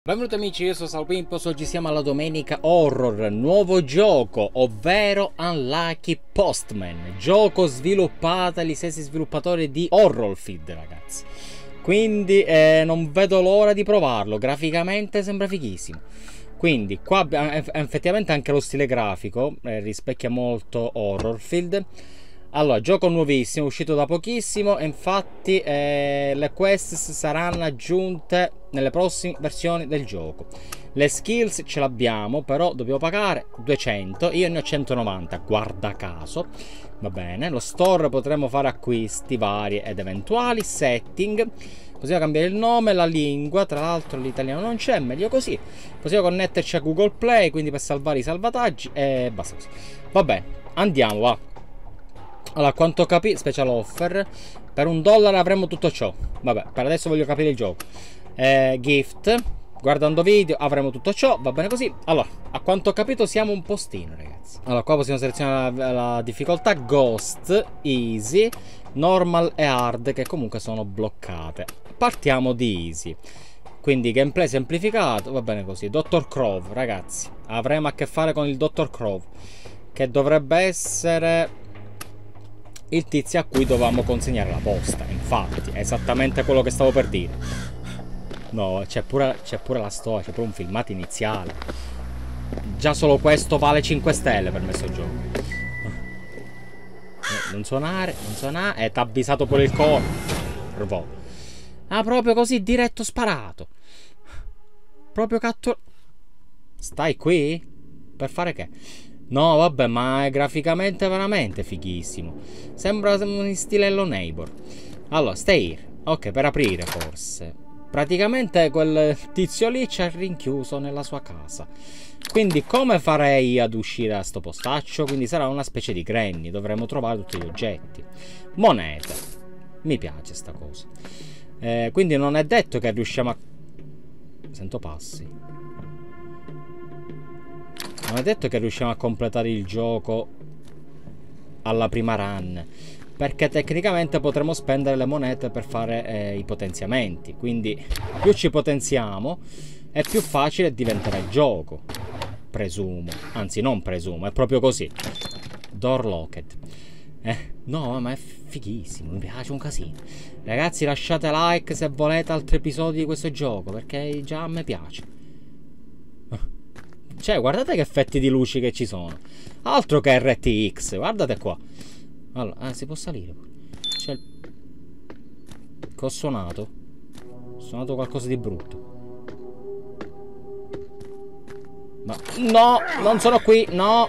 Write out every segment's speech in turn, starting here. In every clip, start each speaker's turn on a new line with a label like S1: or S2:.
S1: Benvenuti amici, io sono Salpimpos, oggi siamo alla domenica horror, nuovo gioco, ovvero Unlucky Postman, gioco sviluppato dagli stessi sviluppatori di Horrorfield, ragazzi. Quindi non vedo l'ora di provarlo, graficamente sembra fighissimo. Quindi qua effettivamente anche lo stile grafico rispecchia molto Horrorfield. Allora, gioco nuovissimo, uscito da pochissimo, e infatti le quest saranno aggiunte nelle prossime versioni del gioco. Le skills ce l'abbiamo, però dobbiamo pagare 200, io ne ho 190, guarda caso. Va bene, lo store potremo fare acquisti vari ed eventuali, setting, possiamo cambiare il nome, la lingua, tra l'altro l'italiano non c'è, meglio così. Possiamo connetterci a Google Play, quindi per salvare i salvataggi, e basta così. Va bene, andiamo, va. Allora, quanto capito, special offer, per $1 avremo tutto ciò. Vabbè, per adesso voglio capire il gioco. Gift, guardando video avremo tutto ciò, va bene così. Allora, a quanto ho capito siamo un postino, ragazzi. Allora, qua possiamo selezionare la difficoltà Ghost, Easy, Normal e Hard, che comunque sono bloccate. Partiamo di Easy. Quindi gameplay semplificato, va bene così. Dr. Crow, ragazzi, avremo a che fare con il Dr. Crow, che dovrebbe essere il tizio a cui dovevamo consegnare la posta. Infatti, è esattamente quello che stavo per dire. No, c'è pure la storia, c'è pure un filmato iniziale. Già solo questo vale 5 stelle per me sto gioco. Non suonare, non suonare. T'ha avvisato pure il coro. Ah, proprio così, diretto sparato. Proprio catto. Stai qui? Per fare che? No, vabbè, ma è graficamente veramente fighissimo. Sembra in stile Hello Neighbor. Allora, stay here. Ok, per aprire forse. Praticamente quel tizio lì ci ha rinchiuso nella sua casa. Quindi come farei ad uscire da sto postaccio? Quindi sarà una specie di granny. Dovremo trovare tutti gli oggetti. Monete. Mi piace sta cosa. Quindi non è detto che riusciamo a... Sento passi. Non è detto che riusciamo a completare il gioco alla prima run, perché tecnicamente potremo spendere le monete per fare i potenziamenti. Quindi più ci potenziamo e più facile diventerà il gioco, presumo. Anzi, non presumo, è proprio così. Door locked. No, ma è fighissimo, mi piace un casino. Ragazzi, lasciate like se volete altri episodi di questo gioco, perché già a me piace. Cioè, guardate che effetti di luci che ci sono. Altro che RTX, guardate qua. Allora, si può salire. C'è il... Che ho suonato? Ho suonato qualcosa di brutto. Ma... No, non sono qui, no.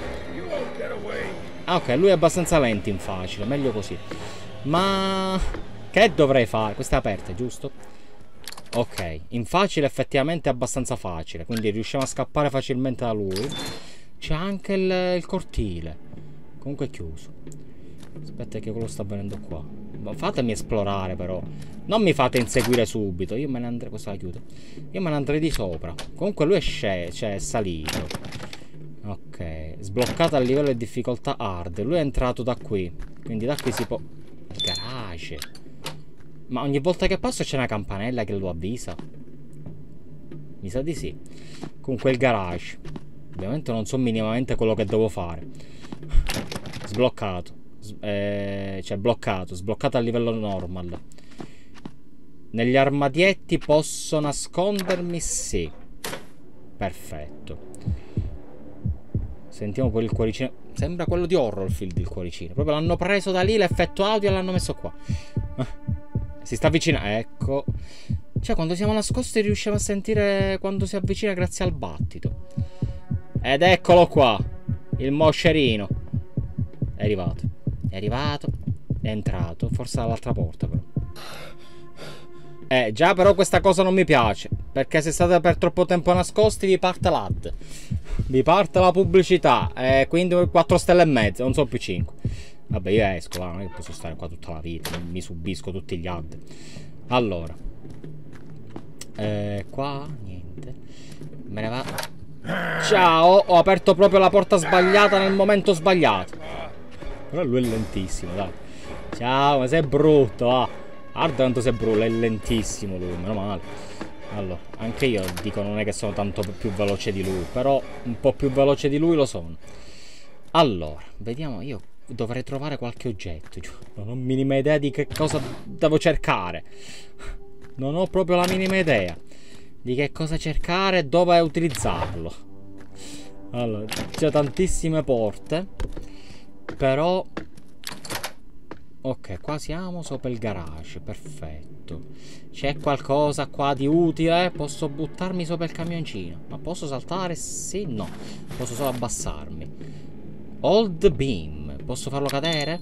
S1: Ah, ok, lui è abbastanza lento in facile, meglio così. Ma... Che dovrei fare? Questa è aperta, giusto? Ok, in facile effettivamente è abbastanza facile, quindi riusciamo a scappare facilmente da lui. C'è anche il cortile. Comunque è chiuso. Aspetta che quello sta venendo qua. Fatemi esplorare però. Non mi fate inseguire subito. Io me ne andrei... Questa la chiudo. Io me ne andrei di sopra. Comunque lui è sceso, cioè è salito. Ok, sbloccato al livello di difficoltà hard. Lui è entrato da qui. Quindi da qui si può... Garage. Ma ogni volta che passo c'è una campanella che lo avvisa? Mi sa di sì. Comunque il garage. Ovviamente non so minimamente quello che devo fare. Sbloccato. Cioè bloccato. Sbloccato a livello normal. Negli armadietti posso nascondermi? Sì. Perfetto. Sentiamo poi il cuoricino. Sembra quello di Horrorfield il cuoricino. Proprio l'hanno preso da lì, l'effetto audio e l'hanno messo qua. Si sta avvicinando, ecco. Cioè, quando siamo nascosti riusciamo a sentire quando si avvicina grazie al battito. Ed eccolo qua, il moscerino. È arrivato. È arrivato. È entrato. Forse dall'altra porta però. Già però questa cosa non mi piace, perché se state per troppo tempo nascosti vi parte l'ad. Vi parte la pubblicità. Quindi 4 stelle e mezzo, non so più 5. Vabbè, io esco, non è che posso stare qua tutta la vita. Mi subisco tutti gli ad. Allora, qua niente. Me ne va. Ciao, ho aperto proprio la porta sbagliata nel momento sbagliato. Però lui è lentissimo, dai. Ciao, ma sei brutto, va. Guarda quanto sei brutto, è lentissimo lui, meno male. Allora, anche io dico non è che sono tanto più veloce di lui, però un po' più veloce di lui lo sono. Allora, vediamo, io dovrei trovare qualche oggetto. Non ho minima idea di che cosa devo cercare. Non ho proprio la minima idea di che cosa cercare e dove utilizzarlo. Allora, c'è tantissime porte, però... Ok, qua siamo sopra il garage, perfetto. C'è qualcosa qua di utile? Posso buttarmi sopra il camioncino? Ma posso saltare? Sì, no. Posso solo abbassarmi. Hold beam. Posso farlo cadere?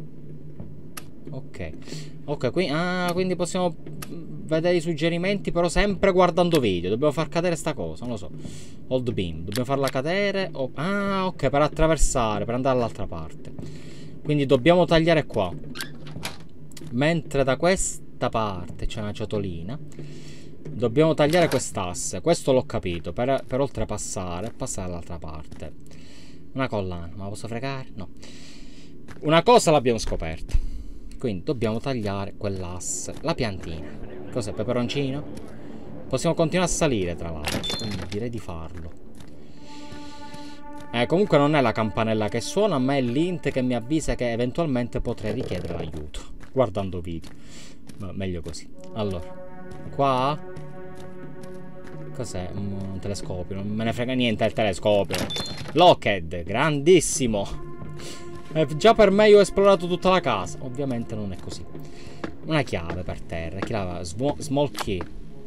S1: Ok. Ok, quindi possiamo vedere i suggerimenti, però sempre guardando video. Dobbiamo far cadere sta cosa, non lo so. Hold beam. Dobbiamo farla cadere. Ah, ok, per attraversare, per andare all'altra parte. Quindi dobbiamo tagliare qua. Mentre da questa parte c'è una ciotolina. Dobbiamo tagliare quest'asse. Questo l'ho capito. Per oltrepassare. Passare all'altra parte. Una collana. Ma la posso fregare? No. Una cosa l'abbiamo scoperta. Quindi dobbiamo tagliare quell'asse. La piantina. Cos'è? Peperoncino? Possiamo continuare a salire tra l'altro. Quindi direi di farlo. Comunque non è la campanella che suona, ma è l'int che mi avvisa che eventualmente potrei richiedere l'aiuto. Guardando video. Ma meglio così. Allora, qua... Cos'è? Un telescopio. Non me ne frega niente il telescopio. Lockheed, grandissimo. Già per me io ho esplorato tutta la casa. Ovviamente non è così. Una chiave per terra. Chi l'aveva? Small key.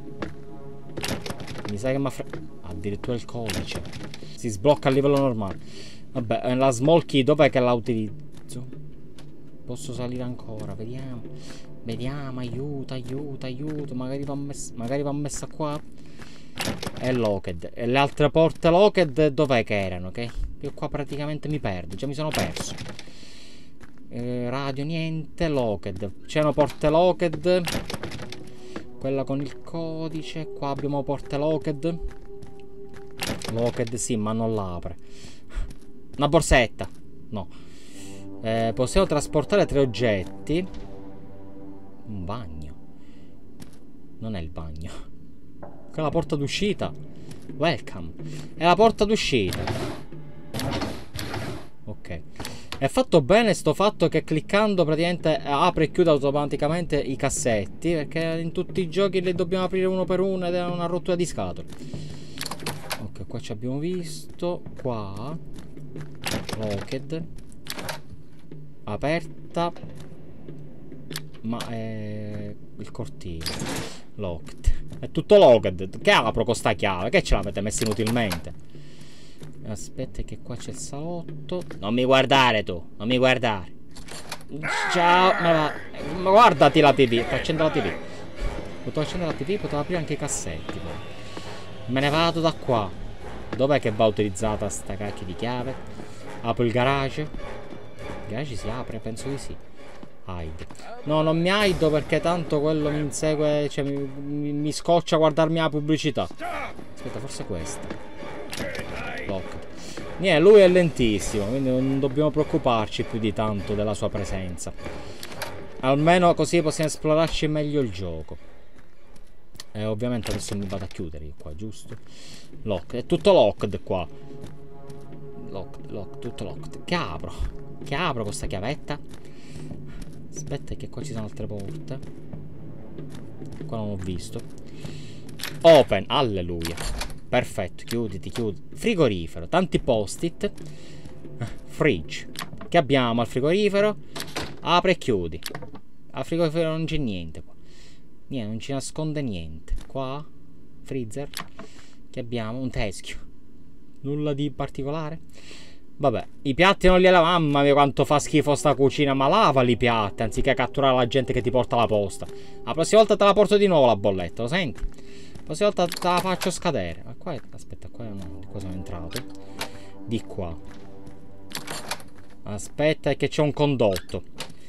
S1: Mi sa che mi ha addirittura il codice. Si sblocca a livello normale. Vabbè, la small key dov'è che la utilizzo? Posso salire ancora, vediamo. Vediamo, aiuto, aiuto, aiuto. Magari va messa qua. E locked. E le altre porte locked dov'è che erano? Che io qua praticamente mi perdo. Già mi sono perso. Radio niente. Locked. C'erano porte locked. Quella con il codice. Qua abbiamo porte locked. Locked sì, ma non l'apre. Una borsetta. No. Possiamo trasportare 3 oggetti. Un bagno. Non è il bagno. È la porta d'uscita. Welcome. È la porta d'uscita. Ok. È fatto bene sto fatto che cliccando praticamente apre e chiude automaticamente i cassetti, perché in tutti i giochi li dobbiamo aprire uno per uno ed è una rottura di scatole. Ok, qua ci abbiamo visto. Qua locked. Aperta. Ma è il cortile. Locked. È tutto locked. Che apro con sta chiave? Che ce l'avete messa inutilmente? Aspetta che qua c'è il salotto. Non mi guardare tu. Non mi guardare. Ciao. Ma guardati la TV. Accendo la TV. Potevo accendere la TV. Potevo aprire anche i cassetti poi. Me ne vado da qua. Dov'è che va utilizzata sta cacchio di chiave? Apro il garage. Il garage si apre? Penso di sì. Hide. No, non mi hido perché tanto quello mi insegue. Cioè mi scoccia a guardarmi la pubblicità. Aspetta, forse questa. Locked. Niente, lui è lentissimo, quindi non dobbiamo preoccuparci più di tanto della sua presenza. Almeno così possiamo esplorarci meglio il gioco. E ovviamente adesso mi vado a chiudere io qua, giusto? Locked. È tutto locked qua. Locked, tutto locked. Che apro? Che apro con sta chiavetta? Aspetta che qua ci sono altre porte. Qua non ho visto. Open, alleluia. Perfetto, chiuditi, chiudi. Frigorifero, tanti post-it. Fridge. Che abbiamo al frigorifero? Apri e chiudi. Al frigorifero non c'è niente qua. Niente, non ci nasconde niente. Qua, freezer. Che abbiamo? Un teschio. Nulla di particolare. Vabbè, i piatti non li lava. Mamma mia quanto fa schifo sta cucina. Ma lavali i piatti anziché catturare la gente che ti porta la posta. La prossima volta te la porto di nuovo la bolletta, lo senti? La prossima volta te la faccio scadere. Ma qua aspetta, qua no, di qua sono entrato. Di qua. Aspetta che c'è un condotto.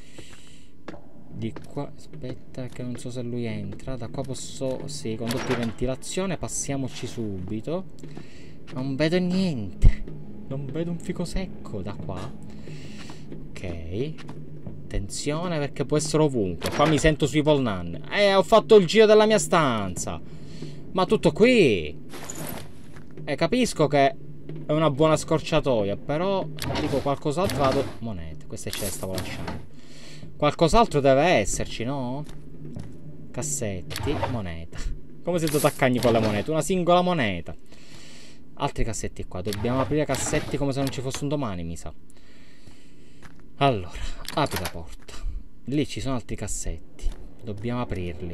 S1: Di qua, aspetta che non so se lui entra. Da qua posso, sì, condotto di ventilazione. Passiamoci subito. Non vedo niente. Non vedo un fico secco da qua. Ok. Attenzione perché può essere ovunque. Qua mi sento sui polnan. Ho fatto il giro della mia stanza. Ma tutto qui. Capisco che è una buona scorciatoia, però dico qualcos'altro vado. Monete, queste ce le stavo lasciando. Qualcos'altro deve esserci, no? Cassetti, moneta. Come se tu taccagni con le monete, una singola moneta. Altri cassetti qua, dobbiamo aprire cassetti come se non ci fosse un domani, mi sa. Allora, apri la porta. Lì ci sono altri cassetti, dobbiamo aprirli.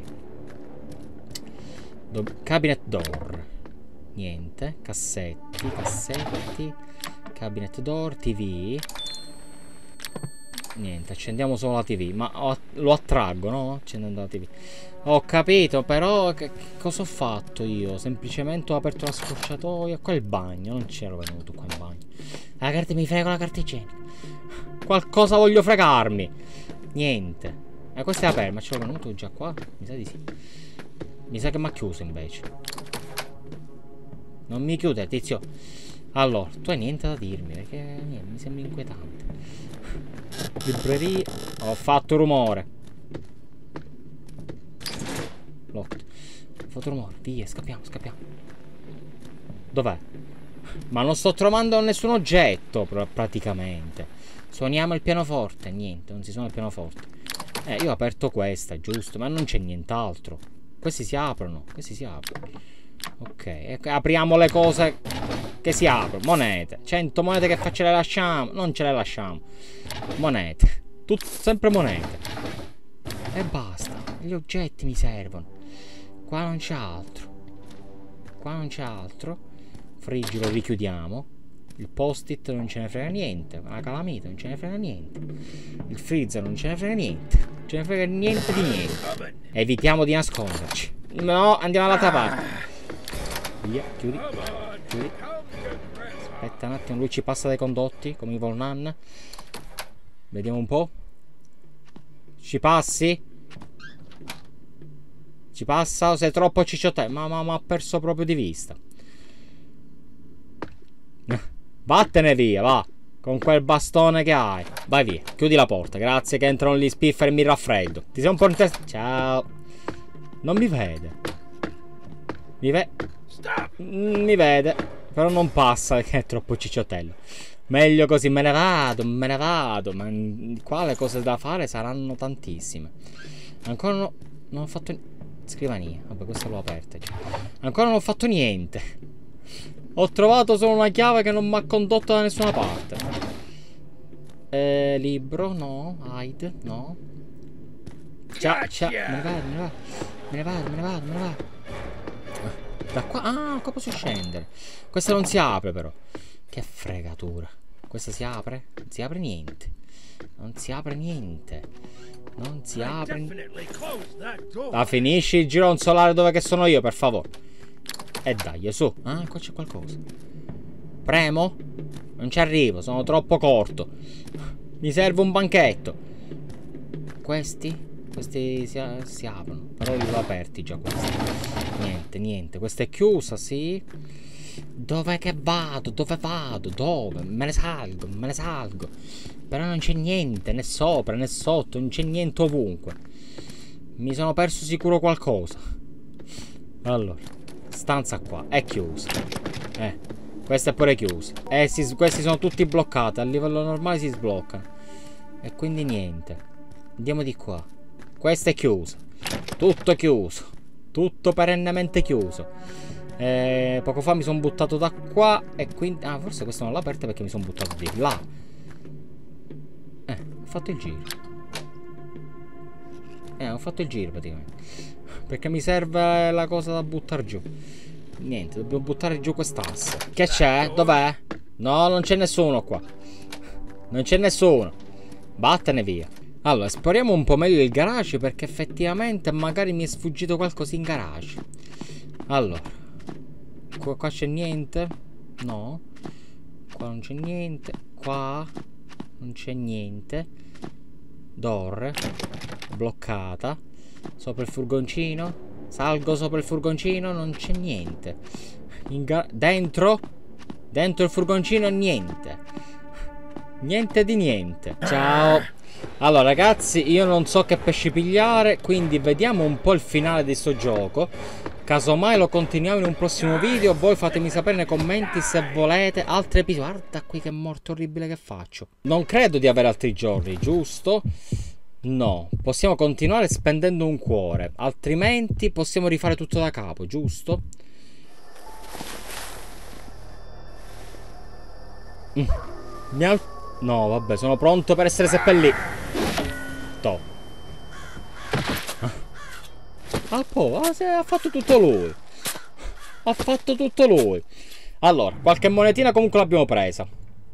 S1: Cabinet door. Niente, cassetti, cabinet door, TV. Niente, accendiamo solo la TV. Ma lo attraggo, no? Accendendo la TV. Ho capito, però che cosa ho fatto io? Semplicemente ho aperto la scorciatoia. Qua è il bagno, non c'ero venuto qua in bagno. La carta, mi frego la carta igienica. Qualcosa voglio fregarmi. Niente. Questo è aperto, ma c'ero venuto già qua? Mi sa di sì. Mi sa che mi ha chiuso invece. Non mi chiude, tizio. Allora, tu hai niente da dirmi, perché niente, mi sembra inquietante. Libreria. Ho fatto rumore. Locked. Ho fatto rumore. Via, scappiamo. Dov'è? Ma non sto trovando nessun oggetto, praticamente. Suoniamo il pianoforte. Niente, non si suona il pianoforte. Io ho aperto questa, giusto? Ma non c'è nient'altro. Questi si aprono. Ok, apriamo le cose che si aprono. Monete. 100 monete che ce le lasciamo. Non ce le lasciamo. Monete. Sempre monete. E basta. Gli oggetti mi servono. Qua non c'è altro. Friggi lo richiudiamo. Il post-it non ce ne frega niente. La calamita non ce ne frega niente. Il freezer non ce ne frega niente. Non ce ne frega niente di niente. Evitiamo di nasconderci. No, andiamo all'altra parte. Via, chiudi. Aspetta un attimo, lui ci passa dai condotti come i Volnan. Vediamo un po'. Ci passi? Ci passa o sei troppo cicciottello? Ma ha perso proprio di vista. Vattene via, va. Con quel bastone che hai. Vai via, chiudi la porta. Grazie che entrano gli spiffer e mi raffreddo. Ti sei un po' in testa. Ciao. Non mi vede. Mi vede. Però non passa perché è troppo cicciottello. Meglio così, me ne vado. Ma qua le cose da fare saranno tantissime. Ancora non ho fatto. Scrivania. Vabbè, questa l'ho aperta già. Ancora non ho fatto niente. Ho trovato solo una chiave che non mi ha condotto da nessuna parte. Libro, no. Hide, no. Ciao. Me ne vado. Da qua. Ah, qua posso scendere. Questa non si apre però. Che fregatura. Questa si apre? Non si apre niente. Finisci il gironzolare dove che sono io, per favore. E dai, su. Ah, qua c'è qualcosa. Premo? Non ci arrivo, sono troppo corto. Mi serve un banchetto. Questi si aprono. Però li ho aperti già questi. Niente. Questa è chiusa, sì. Dove vado? Dove? Me ne salgo. Però non c'è niente, né sopra né sotto. Non c'è niente ovunque. Mi sono perso sicuro qualcosa. Allora, stanza qua, è chiusa. Questa è pure chiusa. Questi sono tutti bloccati. A livello normale si sbloccano. E quindi niente. Andiamo di qua. Questa è chiusa. Tutto chiuso. Tutto perennemente chiuso. Poco fa mi sono buttato da qua. E quindi. Ah, forse questa non l'ho aperta perché mi sono buttato di là. Ho fatto il giro. Ho fatto il giro praticamente. Perché mi serve la cosa da buttare giù. Niente, dobbiamo buttare giù quest'asse. Che c'è? Dov'è? No, non c'è nessuno qua. Non c'è nessuno. Vattene via. Allora, esploriamo un po' meglio il garage, perché effettivamente magari mi è sfuggito qualcosa in garage. Allora, qua c'è niente? No. Qua non c'è niente. Qua non c'è niente. Door bloccata. Sopra il furgoncino. Salgo sopra il furgoncino, non c'è niente. Dentro il furgoncino niente. Niente di niente. Ciao. Allora ragazzi, io non so che pesci pigliare, quindi vediamo un po' il finale di sto gioco. Casomai lo continuiamo in un prossimo video. Voi fatemi sapere nei commenti se volete altri episodi. Guarda qui che morte orribile che faccio. Non credo di avere altri giorni, giusto? No, possiamo continuare spendendo un cuore, altrimenti possiamo rifare tutto da capo, giusto? No, vabbè, sono pronto per essere seppellito. Toh. Ha fatto tutto lui. Ha fatto tutto lui. Allora, qualche monetina comunque l'abbiamo presa.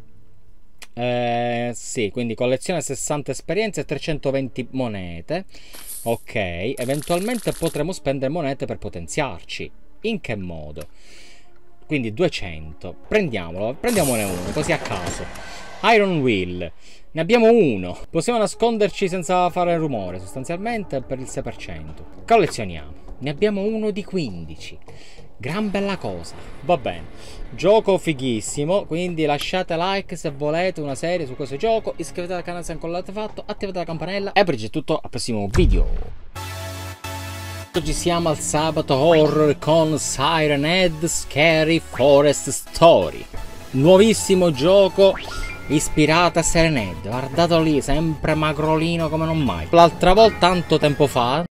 S1: Sì, quindi collezione 60 esperienze e 320 monete. Ok, eventualmente potremo spendere monete per potenziarci. In che modo? Quindi 200. Prendiamone uno, così a caso. Iron Will. Ne abbiamo uno. Possiamo nasconderci senza fare rumore, sostanzialmente, per il 6%. Collezioniamo. Ne abbiamo uno di 15. Gran bella cosa. Va bene. Gioco fighissimo, quindi lasciate like se volete una serie su questo gioco, iscrivetevi al canale se ancora non l'avete fatto, attivate la campanella e per oggi è tutto, al prossimo video. Oggi siamo al sabato horror con Siren Head Scary Forest Story. Nuovissimo gioco ispirato a Siren Head, guardatelo lì, sempre magrolino come non mai. L'altra volta, tanto tempo fa,